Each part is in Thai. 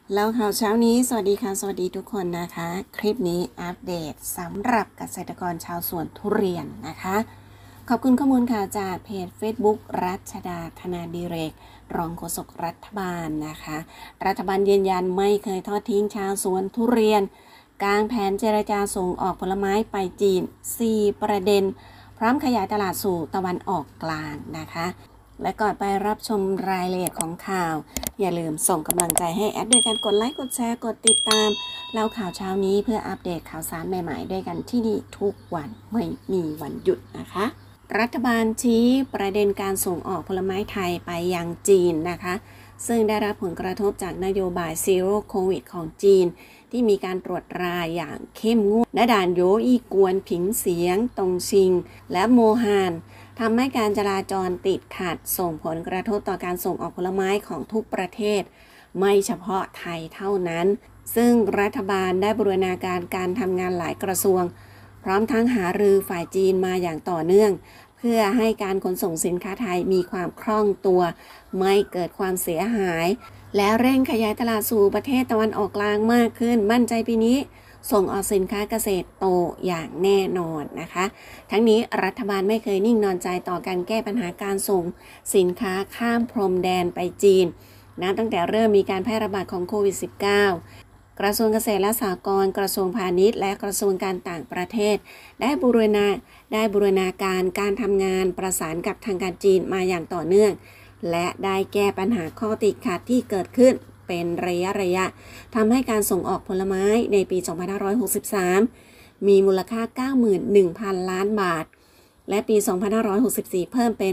แล้วข่าวเช้านี้สวัสดีค่ะสวัสดีทุกคนนะคะคลิปนี้อัปเดตสำหรับเกษตรกรชาวสวนทุเรียนนะคะขอบคุณข้อมูลค่ะจากเพจ Facebook รัชดาธนาดิเรกรองโฆษกรัฐบาลนะคะรัฐบาลยืนยันไม่เคยทอดทิ้งชาวสวนทุเรียนกางแผนเจรจาส่งออกผลไม้ไปจีน4ประเด็นพร้อมขยายตลาดสู่ตะวันออกกลางนะคะและก่อนไปรับชมรายละเอียดของข่าวอย่าลืมส่งกำลังใจให้แอดด้วยการกดไลค์กดแชร์กดติดตามเล่าข่าวเช้านี้เพื่ออัปเดตข่าวสารใหม่ๆด้วยกันที่นี่ทุกวันไม่มีวันหยุดนะคะรัฐบาลชี้ประเด็นการส่งออกผลไม้ไทยไปยังจีนนะคะซึ่งได้รับผลกระทบจากนโยบายซีโร่โควิดของจีนที่มีการตรวจราอย่างเข้มงวดณด่านโยอี้กวนผิงเสียงตงชิงและโมฮานทำให้การจราจรติดขัดส่งผลกระทบต่อการส่งออกผลไม้ของทุกประเทศไม่เฉพาะไทยเท่านั้นซึ่งรัฐบาลได้บูรณาการทำงานหลายกระทรวงพร้อมทั้งหารือฝ่ายจีนมาอย่างต่อเนื่องเพื่อให้การขนส่งสินค้าไทยมีความคล่องตัวไม่เกิดความเสียหายและเร่งขยายตลาดสู่ประเทศตะวันออกกลางมากขึ้นมั่นใจปีนี้ส่งออกสินค้าเกษตรโตอย่างแน่นอนนะคะทั้งนี้รัฐบาลไม่เคยนิ่งนอนใจต่อการแก้ปัญหาการส่งสินค้าข้ามพรมแดนไปจีนนับตั้งแต่เริ่มมีการแพร่ระบาดของโควิด -19 กระทรวงเกษตรและสหกรณ์กระทรวงพาณิชย์และกระทรวงการต่างประเทศได้บูรณาการทำงานประสานกับทางการจีนมาอย่างต่อเนื่องและได้แก้ปัญหาข้อติดขัดที่เกิดขึ้นเป็นระยะทำให้การส่งออกผลไม้ในปี 2563 มีมูลค่า 91,000 ล้านบาทและปี 2564 เพิ่มเป็น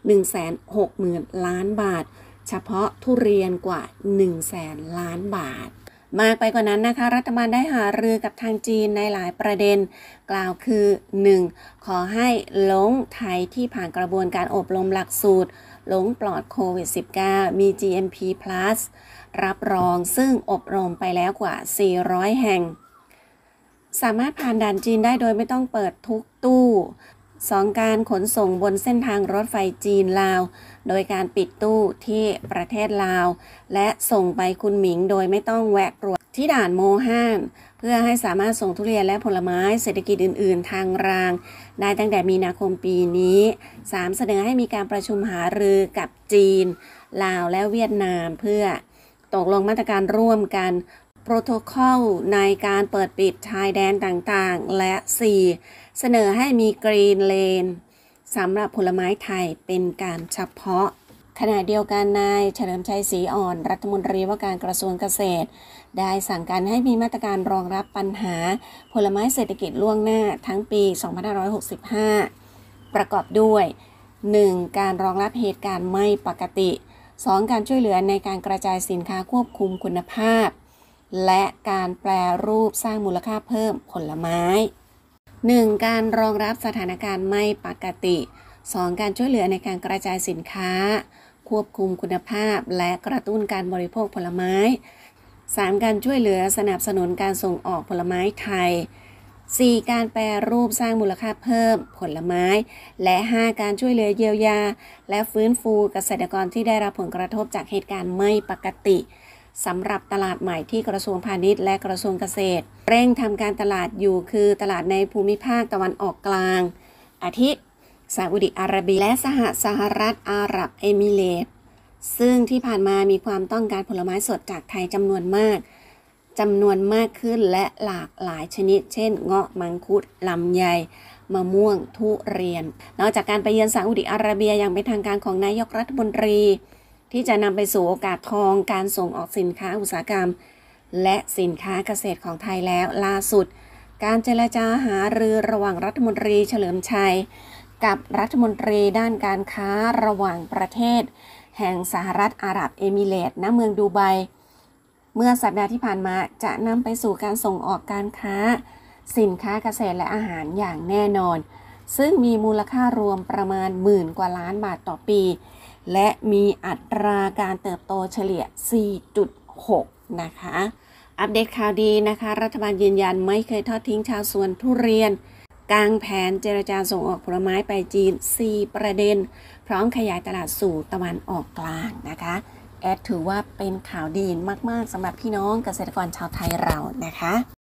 160,000 ล้านบาทเฉพาะทุเรียนกว่า 100,000 ล้านบาทมากไปกว่านั้นนะคะรัฐบาลได้หารือกับทางจีนในหลายประเด็นกล่าวคือ 1. ขอให้หลงไทยที่ผ่านกระบวนการอบรมหลักสูตรหลงปลอดโควิด -19 มี GMP+ รับรองซึ่งอบรมไปแล้วกว่า 400 แห่งสามารถผ่านด่านจีนได้โดยไม่ต้องเปิดทุกตู้ 2. การขนส่งบนเส้นทางรถไฟจีนลาวโดยการปิดตู้ที่ประเทศลาวและส่งไปคุณหมิงโดยไม่ต้องแวะตรวจที่ด่านโมฮันเพื่อให้สามารถส่งทุเรียนและผลไม้เศรษฐกิจอื่นๆทางรางได้ตั้งแต่มีนาคมปีนี้ 3. เสนอให้มีการประชุมหารือกับจีนลาวและเวียดนามเพื่อตกลงมาตรการร่วมกันโปรโตคอลในการเปิดปิดชายแดนต่างๆและ 4. เสนอให้มีกรีนเลนสำหรับผลไม้ไทยเป็นการเฉพาะขณะเดียวกันนายเฉลิมชัยศรีอ่อนรัฐมนตรีว่าการกระทรวงเกษตรได้สั่งการให้มีมาตรการรองรับปัญหาผลไม้เศรษฐกิจล่วงหน้าทั้งปี 2565 ประกอบด้วย 1. การรองรับเหตุการณ์ไม่ปกติ 2. การช่วยเหลือในการกระจายสินค้าควบคุมคุณภาพและการแปรรูปสร้างมูลค่าเพิ่มผลไม้ 1. การรองรับสถานการณ์ไม่ปกติ 2. การช่วยเหลือในการกระจายสินค้าควบคุมคุณภาพและกระตุ้นการบริโภคผลไม้ 3. การช่วยเหลือสนับสนุนการส่งออกผลไม้ไทย 4. การแปรรูปสร้างมูลค่าเพิ่มผลไม้และ 5. การช่วยเหลือเยียวยาและฟื้นฟูเกษตรกรที่ได้รับผลกระทบจากเหตุการณ์ไม่ปกติสำหรับตลาดใหม่ที่กระทรวงพาณิชย์และกระทรวงเกษตรเร่งทำการตลาดอยู่คือตลาดในภูมิภาคตะวันออกกลางอาทิซาอุดิอาระเบียและสหรัฐอาหรับเอมิเรตส์ซึ่งที่ผ่านมามีความต้องการผลไม้สดจากไทยจำนวนมากขึ้นและหลากหลายชนิดเช่นเงาะมังคุดลำไยมะม่วงทุเรียนนอกจากการไปเยือนซาอุดิอาระเบียอย่างเป็นทางการของนายกรัฐมนตรีที่จะนำไปสู่โอกาสทองการส่งออกสินค้าอุตสาหกรรมและสินค้าเกษตรของไทยแล้วล่าสุดการเจรจาหารือระหว่างรัฐมนตรีเฉลิมชัยกับรัฐมนตรีด้านการค้าระหว่างประเทศแห่งสหรัฐอาหรับเอมิเรตส์ณเมืองดูไบเมื่อสัปดาห์ที่ผ่านมาจะนำไปสู่การส่งออกการค้าสินค้าเกษตรและอาหารอย่างแน่นอนซึ่งมีมูลค่ารวมประมาณ10,000 กว่าล้านบาทต่อปีและมีอัตราการเติบโตเฉลี่ย 4.6 นะคะอัปเดตข่าวดีนะคะรัฐบาลยืนยันไม่เคยทอดทิ้งชาวสวนทุเรียนกางแผนเจรจาส่งออกผลไม้ไปจีน4ประเด็นพร้อมขยายตลาดสู่ตะวันออกกลางนะคะแอดถือว่าเป็นข่าวดีมากๆสำหรับพี่น้องเกษตรกรชาวไทยเรานะคะ